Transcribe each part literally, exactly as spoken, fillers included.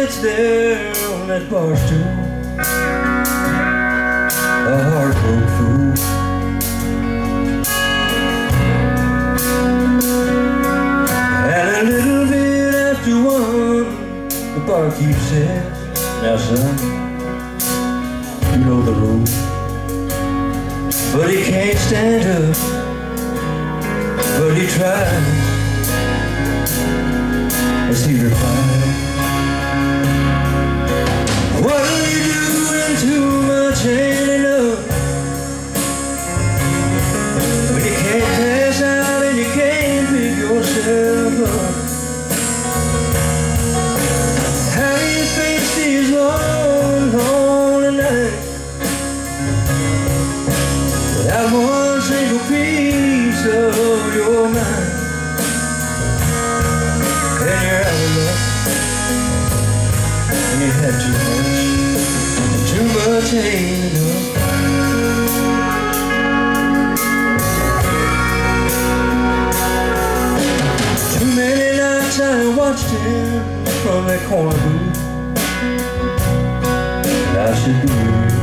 sits there on that bar stool, a heartbroken fool. And a little bit after one, the barkeep says, "Now son, you know the rules." But he can't stand up, but he tries, as he replies, "What are you doing too much ain't enough? When you can't pass out and you can't pick yourself up. How do you face these long, lonely nights without one single piece of your mind? And you're out of luck, and you had too much, and too much ain't enough." Too many nights I watched him from that corner booth, and I should be with you.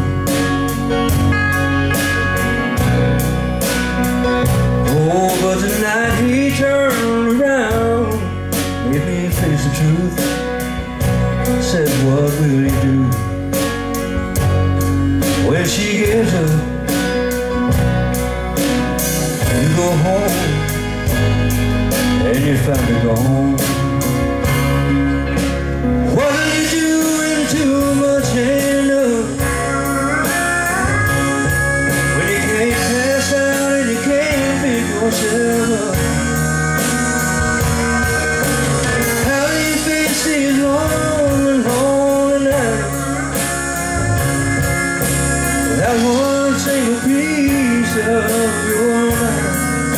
Oh, but tonight he turned around, made me face the truth, said, "What will you do when she gives up? You go home and you find her gone. What are you doing too much ain't enough? When you can't pass out and you can't pick yourself up. How do you face these long and lonely nights without one single piece of your mind?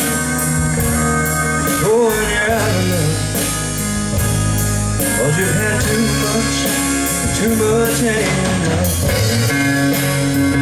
Oh, and you're out of love, 'cause you've had too much, too much ain't enough."